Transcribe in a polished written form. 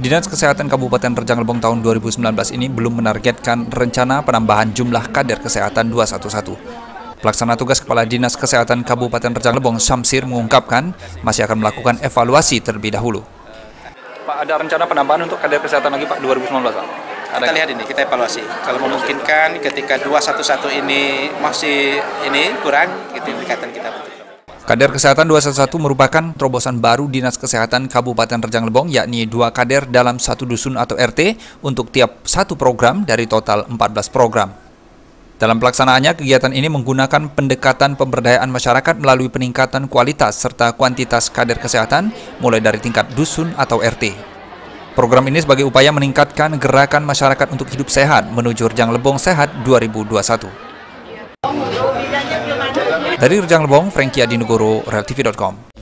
Dinas Kesehatan Kabupaten Rejang Lebong tahun 2019 ini belum menargetkan rencana penambahan jumlah kader kesehatan 211. Pelaksana tugas Kepala Dinas Kesehatan Kabupaten Rejang Lebong, Syamsir, mengungkapkan masih akan melakukan evaluasi terlebih dahulu. Pak, ada rencana penambahan untuk kader kesehatan lagi Pak 2019 Pak? Kita lihat ini, kita evaluasi. Kalau memungkinkan ketika 211 ini masih kurang, itu tingkatan kita bentuk. Kader Kesehatan 211 merupakan terobosan baru Dinas Kesehatan Kabupaten Rejang Lebong, yakni 2 kader dalam 1 dusun atau RT untuk tiap 1 program dari total 14 program. Dalam pelaksanaannya, kegiatan ini menggunakan pendekatan pemberdayaan masyarakat melalui peningkatan kualitas serta kuantitas kader kesehatan mulai dari tingkat dusun atau RT. Program ini sebagai upaya meningkatkan gerakan masyarakat untuk hidup sehat menuju Rejang Lebong Sehat 2021. Dari Rejang Lebong, Franky Adinugoro, realtv.com.